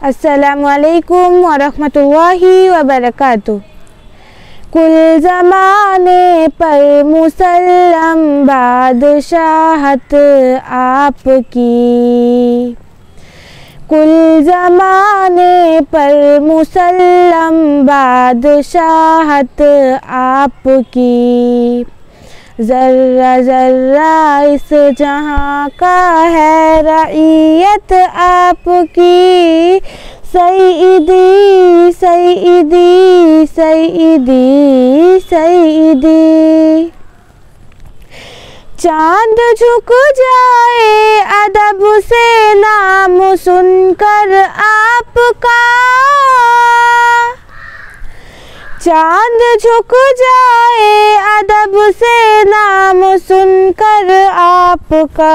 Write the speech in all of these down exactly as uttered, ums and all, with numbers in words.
अस्सलामु अलैकुम वरहमतुल्लाहि वबरकातुह। कुल ज़माने पर मुसल्लम बादशाहत आपकी, कुल ज़माने पर मुसल्लम बादशाहत आपकी। ज़र्रा ज़र्रा इस जहाँ का है रईयत आपकी। सईदी सईदी सईदी सईदी। चाँद झुक जाए अदब से नाम सुनकर आपका। चाँद झुक जाए अदब से नाम सुनकर आपका।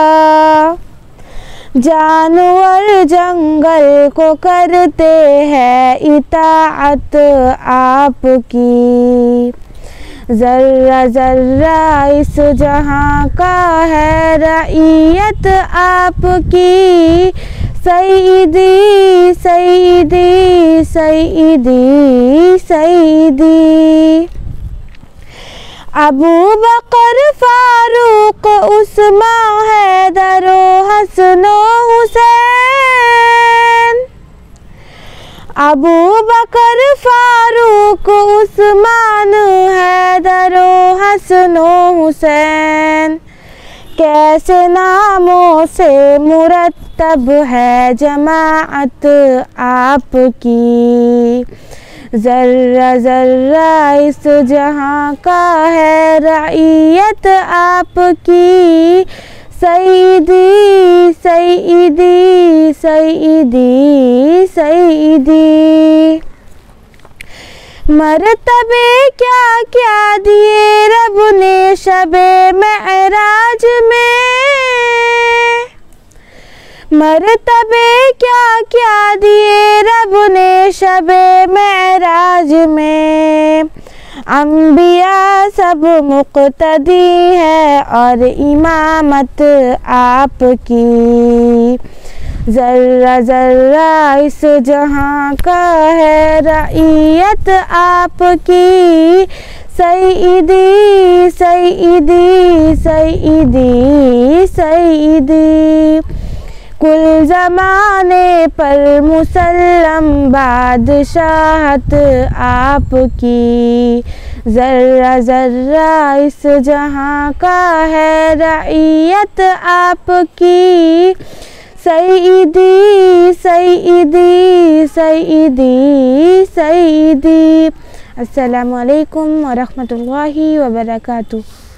जानवर जंगल को करते हैं इताअत आपकी। ज़र्रा ज़र्रा इस जहाँ का है रईयत आपकी। सईदी सईदी सईदी सईदी। अबू बकर फारूक उस्मान हैदर हसन हुसैन। अबू बकर फारूक उस्मान हैदर हसन हुसैन। कैसे नामों से मुरत्तब है जमाअत आपकी। ज़र्रा ज़र्रा इस जहाँ का है रईयत आपकी। सईदी सईदी सईदी सईदी। मरतबे क्या क्या दिए रब ने शबे मेराज में। मरतबे क्या क्या दिए रब ने शबे मेराज में। अंबिया सब मुक़्तदी है और इमामत आपकी। ज़र्रा ज़र्रा इस जहाँ का है रईयत आपकी। सईदी सईदी सईदी सईदी। कुल ज़माने पर मुसल्लम बादशाहत आपकी। ज़र्रा ज़र्रा इस जहाँ का है रईयत आपकी। सईदी सईदी सईदी सईदी। अस्सलामु अलैकुम वरहमतुल्लाहि वबरकातुह।